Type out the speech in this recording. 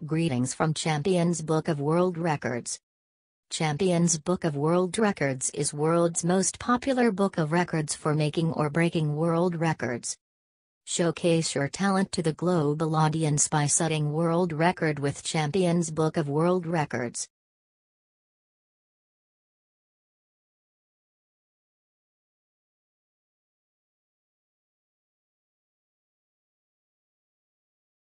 Greetings from Champions Book of World Records. Champions Book of World Records is world's most popular book of records for making or breaking world records. Showcase your talent to the global audience by setting world record with Champions Book of World Records.